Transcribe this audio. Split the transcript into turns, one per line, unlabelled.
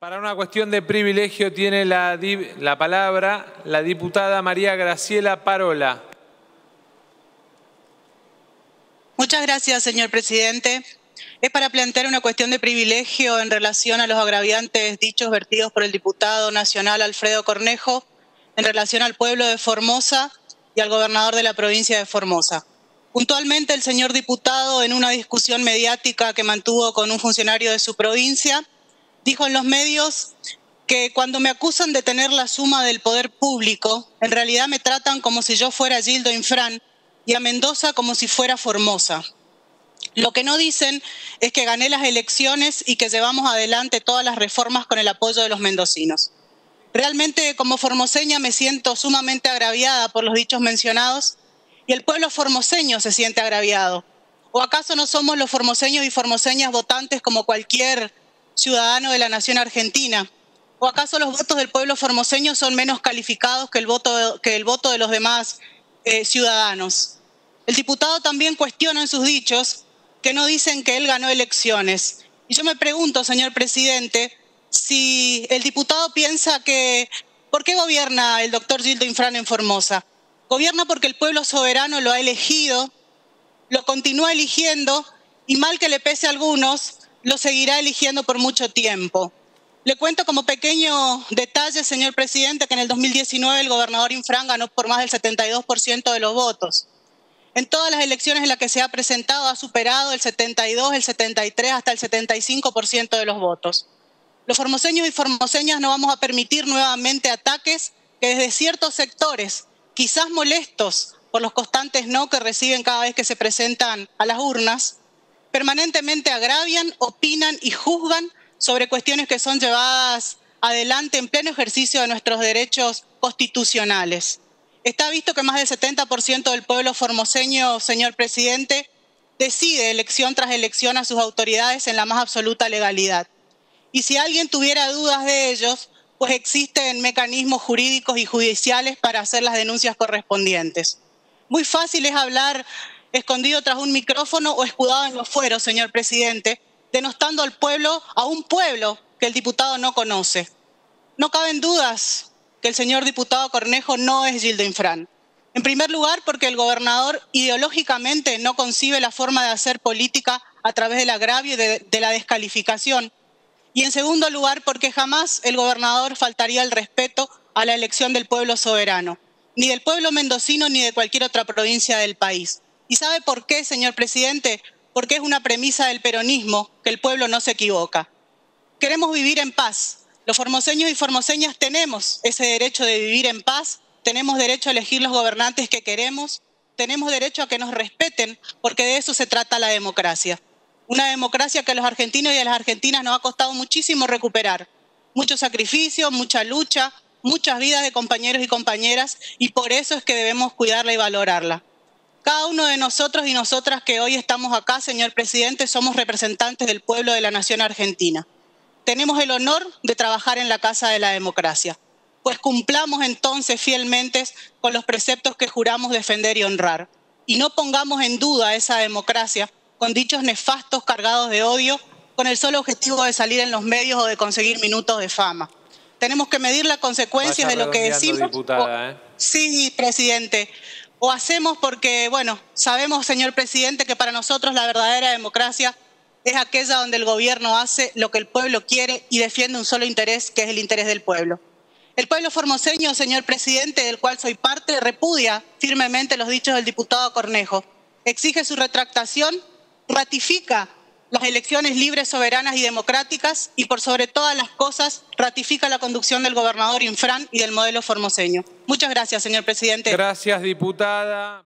Para una cuestión de privilegio tiene la palabra la diputada María Graciela Parola.
Muchas gracias, señor presidente. Es para plantear una cuestión de privilegio en relación a los agraviantes dichos vertidos por el diputado nacional Alfredo Cornejo en relación al pueblo de Formosa y al gobernador de la provincia de Formosa. Puntualmente, el señor diputado, en una discusión mediática que mantuvo con un funcionario de su provincia, dijo en los medios que cuando me acusan de tener la suma del poder público, en realidad me tratan como si yo fuera Gildo Infran y a Mendoza como si fuera Formosa. Lo que no dicen es que gané las elecciones y que llevamos adelante todas las reformas con el apoyo de los mendocinos. Realmente, como formoseña, me siento sumamente agraviada por los dichos mencionados y el pueblo formoseño se siente agraviado. ¿O acaso no somos los formoseños y formoseñas votantes como cualquier ciudadano de la nación argentina? ¿O acaso los votos del pueblo formoseño son menos calificados que el voto de los demás ciudadanos? El diputado también cuestiona en sus dichos que no dicen que él ganó elecciones. Y yo me pregunto, señor presidente, si el diputado piensa que ¿por qué gobierna el doctor Gildo Infran en Formosa? Gobierna porque el pueblo soberano lo ha elegido, lo continúa eligiendo y, mal que le pese a algunos, lo seguirá eligiendo por mucho tiempo. Le cuento como pequeño detalle, señor presidente, que en el 2019 el gobernador Infran ganó por más del 72% de los votos. En todas las elecciones en las que se ha presentado ha superado el 72, el 73, hasta el 75% de los votos. Los formoseños y formoseñas no vamos a permitir nuevamente ataques que desde ciertos sectores, quizás molestos por los constantes no que reciben cada vez que se presentan a las urnas, permanentemente agravian, opinan y juzgan sobre cuestiones que son llevadas adelante en pleno ejercicio de nuestros derechos constitucionales. Está visto que más del 70% del pueblo formoseño, señor presidente, decide elección tras elección a sus autoridades en la más absoluta legalidad. Y si alguien tuviera dudas de ellos, pues existen mecanismos jurídicos y judiciales para hacer las denuncias correspondientes. Muy fácil es hablar escondido tras un micrófono o escudado en los fueros, señor presidente, denostando al pueblo, a un pueblo que el diputado no conoce. No caben dudas que el señor diputado Cornejo no es Gildo Infran. En primer lugar, porque el gobernador ideológicamente no concibe la forma de hacer política a través del agravio y de la descalificación. Y en segundo lugar, porque jamás el gobernador faltaría el respeto a la elección del pueblo soberano, ni del pueblo mendocino ni de cualquier otra provincia del país. ¿Y sabe por qué, señor presidente? Porque es una premisa del peronismo que el pueblo no se equivoca. Queremos vivir en paz. Los formoseños y formoseñas tenemos ese derecho de vivir en paz, tenemos derecho a elegir los gobernantes que queremos, tenemos derecho a que nos respeten, porque de eso se trata la democracia. Una democracia que a los argentinos y a las argentinas nos ha costado muchísimo recuperar. Mucho sacrificio, mucha lucha, muchas vidas de compañeros y compañeras, y por eso es que debemos cuidarla y valorarla. Cada uno de nosotros y nosotras que hoy estamos acá, señor presidente, somos representantes del pueblo de la nación argentina. Tenemos el honor de trabajar en la Casa de la Democracia, pues cumplamos entonces fielmente con los preceptos que juramos defender y honrar. Y no pongamos en duda esa democracia con dichos nefastos cargados de odio, con el solo objetivo de salir en los medios o de conseguir minutos de fama. Tenemos que medir las consecuencias de lo que decimos.
Diputada,
Sí, presidente. O hacemos porque, bueno, sabemos, señor presidente, que para nosotros la verdadera democracia es aquella donde el gobierno hace lo que el pueblo quiere y defiende un solo interés, que es el interés del pueblo. El pueblo formoseño, señor presidente, del cual soy parte, repudia firmemente los dichos del diputado Cornejo. Exige su retractación, ratifica las elecciones libres, soberanas y democráticas y, por sobre todas las cosas, ratifica la conducción del gobernador Infran y del modelo formoseño. Muchas gracias, señor presidente.
Gracias, diputada.